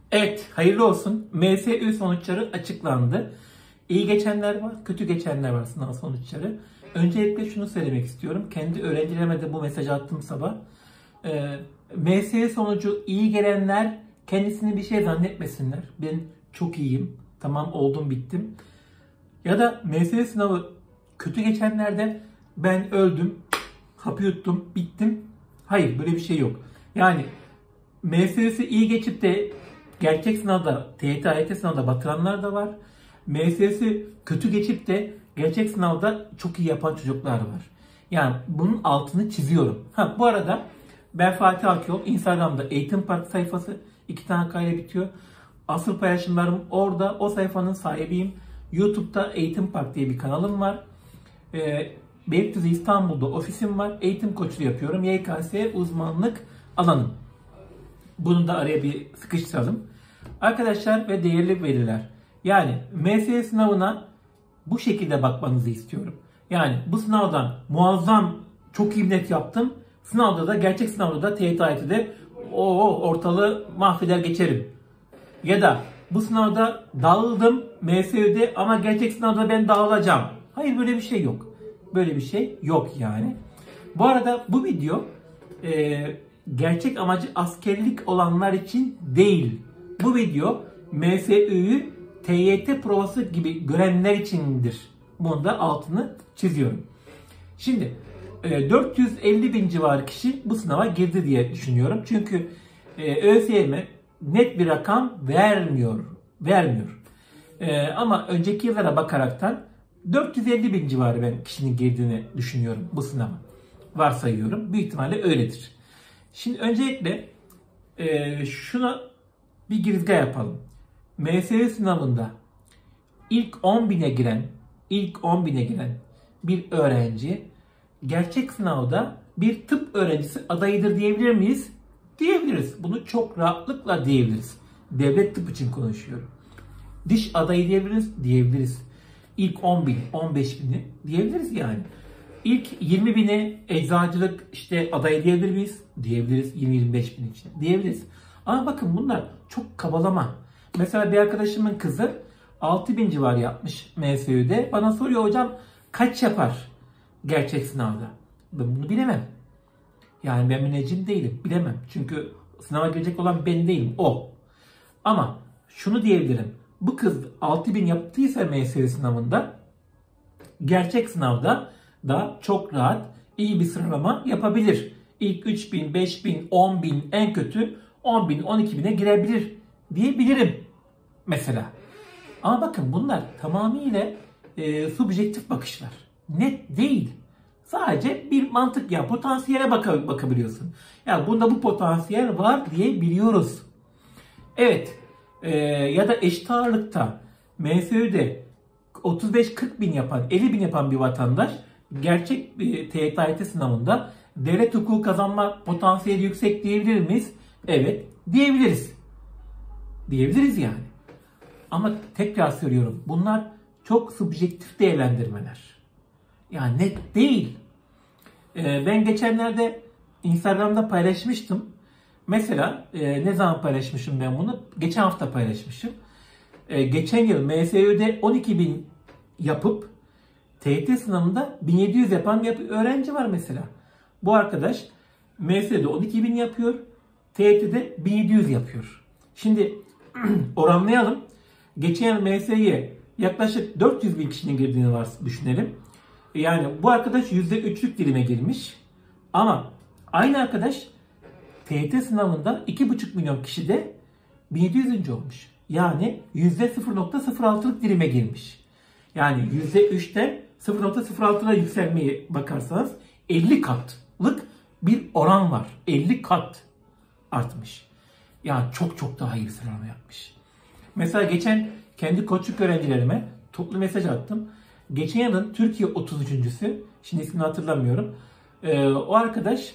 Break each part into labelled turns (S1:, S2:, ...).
S1: Evet, hayırlı olsun. MSÜ sonuçları açıklandı. İyi geçenler var, kötü geçenler var sınav sonuçları. Öncelikle şunu söylemek istiyorum. Kendi öğrencilerime de bu mesajı attım sabah. MSÜ sonucu iyi gelenler kendisini bir şey zannetmesinler. Ben çok iyiyim, tamam oldum bittim. Ya da MSÜ sınavı kötü geçenlerde ben öldüm, hapı yuttum, bittim. Hayır, böyle bir şey yok. Yani MSÜ'sü iyi geçip de gerçek sınavda, TYT, AYT sınavda batıranlar da var. MSÜ'sü kötü geçip de gerçek sınavda çok iyi yapan çocuklar var. Yani bunun altını çiziyorum. Bu arada ben Fatih Akyol. Instagram'da Eğitim Park sayfası 2 tane kayla bitiyor. Asıl paylaşımlarım orada. O sayfanın sahibiyim. YouTube'da Eğitim Park diye bir kanalım var. Beylikdüzü İstanbul'da ofisim var. Eğitim koçluğu yapıyorum. YKS uzmanlık alanım. Bunu da araya bir sıkıştıralım. Arkadaşlar ve değerli veliler. Yani MSÜ sınavına bu şekilde bakmanızı istiyorum. Yani bu sınavdan muazzam çok iyi net yaptım. Sınavda da gerçek sınavda da TYT AYT'de ortalığı mahveder geçerim. Ya da bu sınavda dağıldım MSÜ'de ama gerçek sınavda ben dağılacağım. Hayır, böyle bir şey yok. Böyle bir şey yok yani. Bu arada bu video gerçek amacı askerlik olanlar için değil. Bu video MSÜ'yü TYT provası gibi görenler içindir. Bunun da altını çiziyorum. Şimdi 450 bin civarı kişi bu sınava girdi diye düşünüyorum. Çünkü ÖSYM net bir rakam vermiyor. Ama önceki yıllara bakaraktan 450 bin civarı ben kişinin girdiğini düşünüyorum bu sınava. Varsayıyorum. Büyük ihtimalle öyledir. Şimdi öncelikle şuna bir girizgah yapalım. MSÜ sınavında ilk 10.000'e giren bir öğrenci gerçek sınavda bir tıp öğrencisi adayıdır diyebilir miyiz? Diyebiliriz. Bunu çok rahatlıkla diyebiliriz. Devlet tıp için konuşuyorum. Diş adayı diyebiliriz. Diyebiliriz. İlk 10.000, 15.000'i diyebiliriz yani. İlk 20.000'e eczacılık aday diyebilir miyiz? Diyebiliriz. 20-25 bin için. Diyebiliriz. Ama bakın bunlar çok kabalama. Mesela bir arkadaşımın kızı 6.000 civarı yapmış MSÜ'de. Bana soruyor, hocam kaç yapar gerçek sınavda? Ben bunu bilemem. Yani ben müneccim değilim. Bilemem. Çünkü sınava girecek olan ben değilim. O. Ama şunu diyebilirim. Bu kız 6.000 yaptıysa MSÜ sınavında gerçek sınavda da çok rahat iyi bir sıralama yapabilir. İlk 3.000, 5.000, 10.000 en kötü 10.000, 12.000'e girebilir diyebilirim mesela. Ama bakın bunlar tamamıyla subjektif bakışlar. Net değil. Sadece bir mantık ya. Potansiyele bakabiliyorsun. Yani bunda bu potansiyel var diyebiliyoruz. Evet. Ya da eşit ağırlıkta MSÜ'de 35-40 bin yapan, 50 bin yapan bir vatandaş gerçek TYT AYT sınavında devlet hukuku kazanma potansiyeli yüksek diyebilir miyiz? Evet. Diyebiliriz. Diyebiliriz yani. Ama tekrar söylüyorum. Bunlar çok subjektif değerlendirmeler. Yani net değil. Ben geçenlerde Instagram'da paylaşmıştım. Mesela ne zaman paylaşmışım ben bunu? Geçen hafta paylaşmışım. Geçen yıl MSÜ'de 12.000 yapıp TYT sınavında 1700 yapan bir öğrenci var mesela. Bu arkadaş MSÜ'de 12.000 yapıyor. TYT'de 1700 yapıyor. Şimdi oranlayalım. Geçen yıl MSÜ'ye yaklaşık 400 bin kişinin girdiğini düşünelim. Yani bu arkadaş %3'lük dilime girmiş. Ama aynı arkadaş TYT sınavında 2,5 milyon kişi de 1700. olmuş. Yani %0.06'lık dilime girmiş. Yani %3'ten 0.06'a yükselmeye bakarsanız 50 katlık bir oran var. 50 kat artmış. Yani çok daha iyi bir sıralama yapmış. Mesela geçen kendi koçluk öğrencilerime toplu mesaj attım. Geçen yılın Türkiye 33.'sü, şimdi ismini hatırlamıyorum. O arkadaş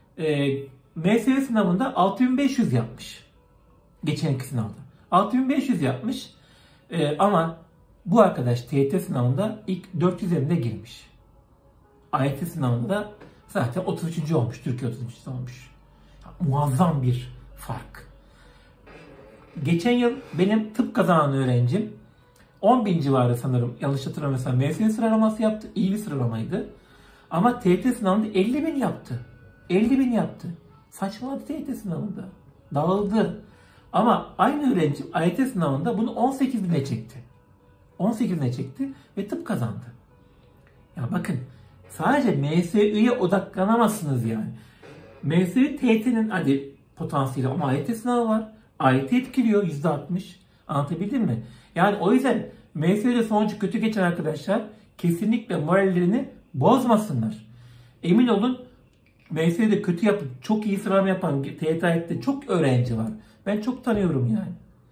S1: MSÜ sınavında 6.500 yapmış. Geçen yılki sınavda. 6.500 yapmış. Ama bu arkadaş TYT sınavında ilk 450'de girmiş. AYT sınavında da zaten 33. olmuş. Türkiye 33. olmuş. Muazzam bir fark. geçen yıl benim tıp kazanan öğrencim 10.000 civarı sanırım, yanlış hatırlamıyorsam MSÜ sıralaması yaptı. İyi bir sıralamaydı. Ama TYT sınavında 50.000 yaptı. 50.000 yaptı. Saçmaladı TYT sınavında. Dağıldı. Ama aynı öğrencim AYT sınavında bunu 18.000'e çekti. 18'ine çekti ve tıp kazandı. Ya bakın, sadece MSÜ'ye odaklanamazsınız yani. MSÜ TYT'nin hadi potansiyeli ama AYT sınavı var. AYT etkiliyor %60. Anlatabildim mi? Yani o yüzden MSÜ'de sonucu kötü geçen arkadaşlar kesinlikle morallerini bozmasınlar. Emin olun, MSÜ'de kötü yapıp çok iyi sıralama yapan TYT AYT'de çok öğrenci var. Ben çok tanıyorum yani.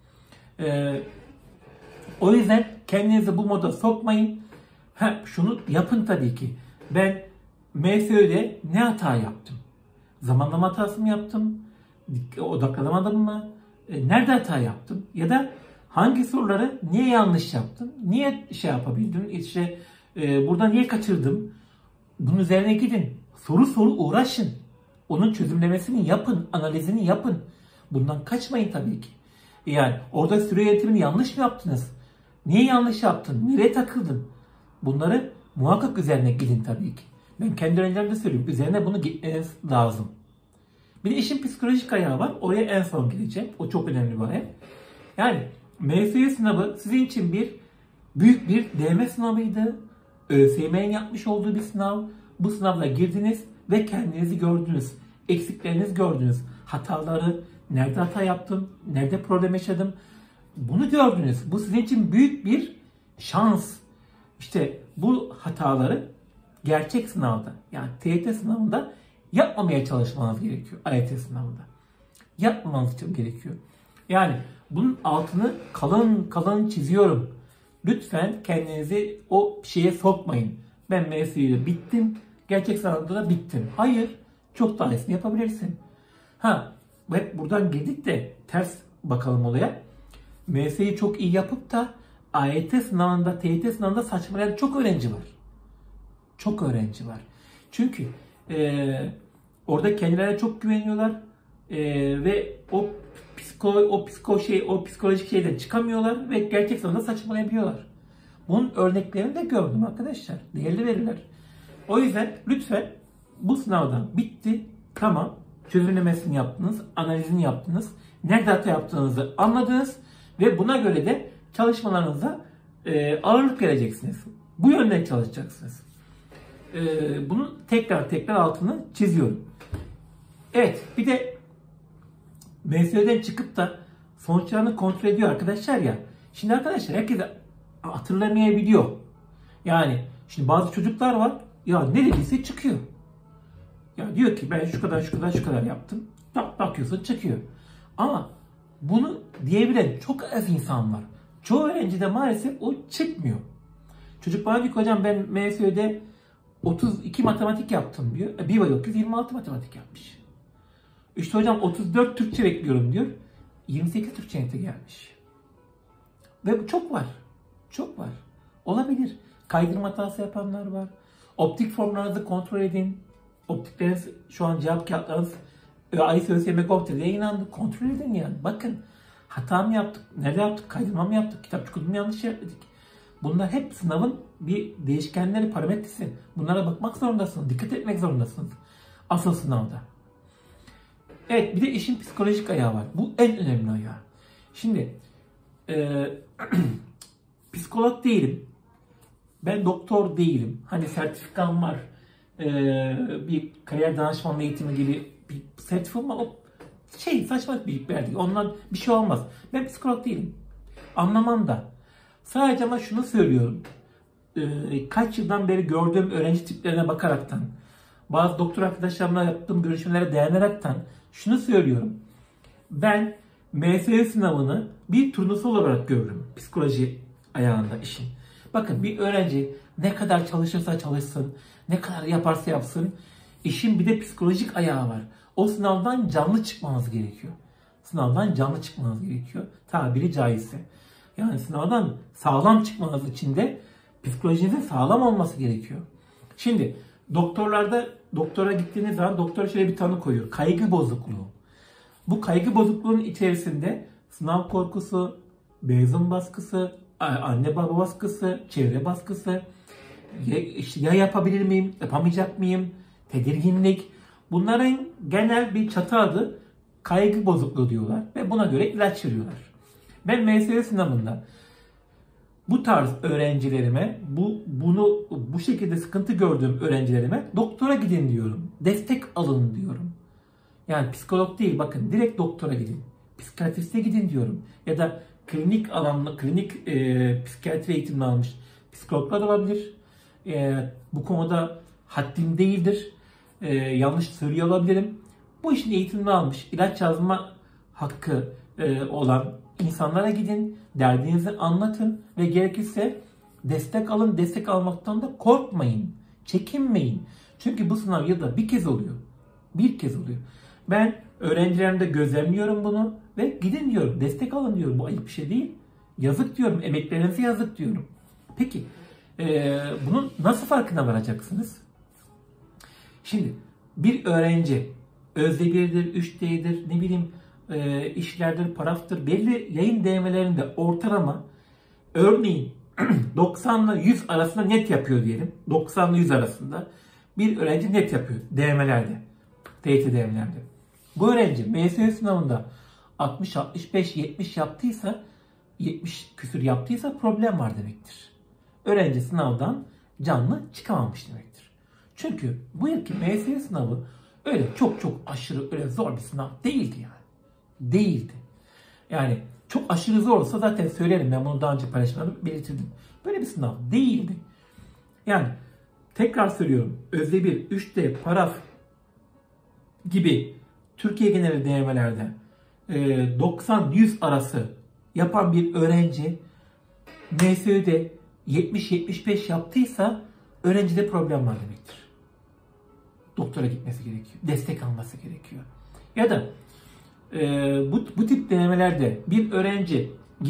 S1: O yüzden kendinizi bu moda sokmayın. Şunu yapın tabii ki. Ben MSÜ'de ne hata yaptım? Zamanlama hatası mı yaptım? Odaklanamadım mı? Nerede hata yaptım? Ya da hangi soruları niye yanlış yaptım? Niye şey yapabildim? İşte burada niye kaçırdım? Bunun üzerine gidin. Soru uğraşın. Onun çözümlemesini yapın. Analizini yapın. Bundan kaçmayın tabii ki. Yani orada süre yönetimini yanlış mı yaptınız? Niye yanlış yaptın? Nereye takıldın? Bunları muhakkak üzerine gidin tabii ki. Ben kendi öğrencilerimde söylüyorum. Üzerine bunu gitmeniz lazım. Bir de işin psikolojik ayağı var. Oraya en son gideceğim. O çok önemli bir ayak. Yani MSÜ sınavı sizin için büyük bir deneme sınavıydı. ÖSYM'nin yapmış olduğu bir sınav. Bu sınavla girdiniz ve kendinizi gördünüz. Eksiklerinizi gördünüz. Hataları, nerede hata yaptım, nerede problem yaşadım. Bunu gördünüz. Bu sizin için büyük bir şans. İşte bu hataları gerçek sınavda, yani TYT sınavında yapmamaya çalışmanız gerekiyor. AYT sınavında. Yapmamanız için gerekiyor. Yani bunun altını kalın kalın çiziyorum. Lütfen kendinizi o şeye sokmayın. Ben MSÜ'yle bittim. Gerçek sınavda da bittim. Hayır. Çok daha iyisini yapabilirsin. Hep buradan girdik de ters bakalım olaya. MSÜ'yü çok iyi yapıp da AYT sınavında, TYT sınavında saçmalayan çok öğrenci var. Çok öğrenci var. Çünkü orada kendilerine çok güveniyorlar ve o psikolojik şeyden çıkamıyorlar ve gerçek sınavda saçmalayabiliyorlar. Bunun örneklerini de gördüm arkadaşlar. Değerli veriler. O yüzden lütfen bu sınavdan bitti. Tamam. Çözümlemesini yaptınız, analizini yaptınız. Nerede hata yaptığınızı anladınız ve buna göre de çalışmalarınıza ağırlık vereceksiniz. Bu yönden çalışacaksınız. Bunun tekrar altını çiziyorum. Evet, bir de MSÜ'den çıkıp da sonuçlarını kontrol ediyor arkadaşlar ya. Şimdi arkadaşlar herkes hatırlamayabiliyor. Yani şimdi bazı çocuklar var, ya ne dediyse çıkıyor. Ya diyor ki ben şu kadar yaptım. Bakıyorsun çıkıyor. Ama bunu diyebilen çok az insan var. Çoğu öğrencide maalesef o çıkmıyor. Çocuk bana diyor ki hocam ben MSÜ'de 32 matematik yaptım diyor. Bir bakıyoruz 26 matematik yapmış. İşte hocam 34 Türkçe bekliyorum diyor. 28 Türkçe neti gelmiş. Ve bu çok var. Çok var. Olabilir. Kaydırma hatası yapanlar var. Optik formlarınızı kontrol edin. Optikleriniz şu an cevap kağıtlarınız ÖSYM.gov.tr'de yayınlandı. Kontrol edin yani. Bakın hata mı yaptık? Nerede yaptık? Kaydırma mı yaptık? Kitap çukurunu mu yanlış yaptık? Bunlar hep sınavın bir değişkenleri, parametresi. Bunlara bakmak zorundasınız. Dikkat etmek zorundasınız. Asıl sınavda. Evet, bir de işin psikolojik ayağı var. Bu en önemli ayağı. Şimdi psikolog değilim. Ben doktor değilim. Hani sertifikam var. Bir kariyer danışmanlığı eğitimi gibi bir sertifikam var. O saçma bir verdik. Ondan bir şey olmaz. Ben psikolog değilim. Anlamam da. Sadece ama şunu söylüyorum. Kaç yıldan beri gördüğüm öğrenci tiplerine bakaraktan, bazı doktor arkadaşlarımla yaptığım görüşmelere dayanaraktan şunu söylüyorum. Ben MSÜ sınavını bir turnusol olarak görürüm. Psikoloji ayağında işin. Bakın bir öğrenci ne kadar çalışırsa çalışsın, ne kadar yaparsa yapsın, işin bir de psikolojik ayağı var. O sınavdan canlı çıkmanız gerekiyor. Sınavdan canlı çıkmanız gerekiyor. Tabiri caizse. Yani sınavdan sağlam çıkmanız için de psikolojinizin sağlam olması gerekiyor. Şimdi doktora gittiğiniz zaman doktor şöyle bir tanı koyuyor. Kaygı bozukluğu. Bu kaygı bozukluğunun içerisinde sınav korkusu, mezun baskısı, anne baba baskısı, çevre baskısı, ya yapabilir miyim, yapamayacak mıyım, tedirginlik. Bunların genel bir çatı adı kaygı bozukluğu diyorlar ve buna göre ilaç veriyorlar. Ben MSÜ sınavında bu tarz öğrencilerime, bu şekilde sıkıntı gördüğüm öğrencilerime doktora gidin diyorum. Destek alın diyorum. Yani psikolog değil, bakın direkt doktora gidin. Psikiyatriste gidin diyorum. Ya da klinik psikiyatri eğitimini almış psikologlar olabilir. Bu konuda haddim değildir. Yanlış söylüyor olabilirim. Bu işin eğitimini almış, ilaç yazma hakkı olan insanlara gidin, derdinizi anlatın ve gerekirse destek alın. Destek almaktan da korkmayın, çekinmeyin. Çünkü bu sınav yılda bir kez oluyor. Bir kez oluyor. Ben öğrencilerimde gözlemliyorum bunu ve gidin diyorum, destek alın diyorum. Bu ayıp bir şey değil. Yazık diyorum, emeklerinize yazık diyorum. Peki, bunun nasıl farkına varacaksınız? Şimdi bir öğrenci Özde 1'dir, 3D'dir, ne bileyim işlerdir, paraftır, belli yayın değmelerinde ortalama örneğin 90 ile 100 arasında net yapıyor diyelim. 90 ile 100 arasında bir öğrenci net yapıyor değmelerde, TYT değmelerde. Bu öğrenci MSÜ sınavında 60, 65, 70 yaptıysa, 70 küsür yaptıysa problem var demektir. Öğrenci sınavdan canlı çıkamamış demektir. Çünkü bu yılki MSÜ sınavı öyle çok aşırı öyle zor bir sınav değildi yani. Değildi. Yani çok aşırı zor olsa zaten söylerim, ben bunu daha önce paylaşmadım, belirtirdim. Böyle bir sınav değildi. Yani tekrar söylüyorum, Özde 1, 3D, Paraf gibi Türkiye geneli denemelerde 90-100 arası yapan bir öğrenci MSÜ'de 70-75 yaptıysa öğrencide problem var demektir. Doktora gitmesi gerekiyor. Destek alması gerekiyor. Ya da bu tip denemelerde bir öğrenci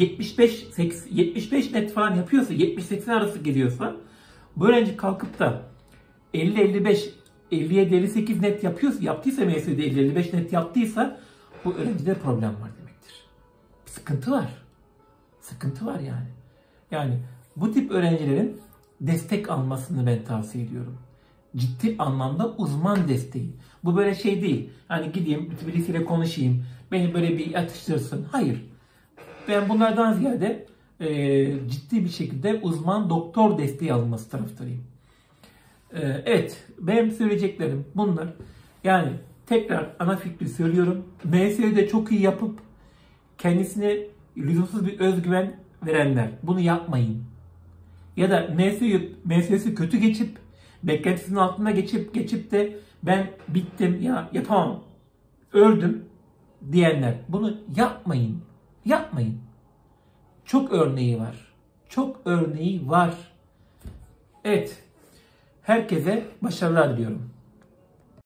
S1: 75 net falan yapıyorsa, 70-80 arası geliyorsa, bu öğrenci kalkıp da 50-55, 57-58 net yaptıysa MSÜ'de 50-55 net yaptıysa bu öğrencide problem var demektir. Bir sıkıntı var. Sıkıntı var yani. Yani bu tip öğrencilerin destek almasını ben tavsiye ediyorum. Ciddi anlamda uzman desteği. Bu böyle şey değil. Hani gideyim birisiyle konuşayım, beni böyle bir atıştırsın. Hayır. Ben bunlardan ziyade ciddi bir şekilde uzman doktor desteği alınması taraftarıyım. Evet, benim söyleyeceklerim bunlar. Yani tekrar ana fikri söylüyorum. MSÜ'de çok iyi yapıp kendisine lüzumsuz bir özgüven verenler, bunu yapmayın. Ya da MSÜ'sü kötü geçip beklentisinin altına geçip de ben bittim ya, yapamam, öldüm diyenler, bunu yapmayın. Yapmayın. Çok örneği var. Çok örneği var. Evet. Herkese başarılar diliyorum.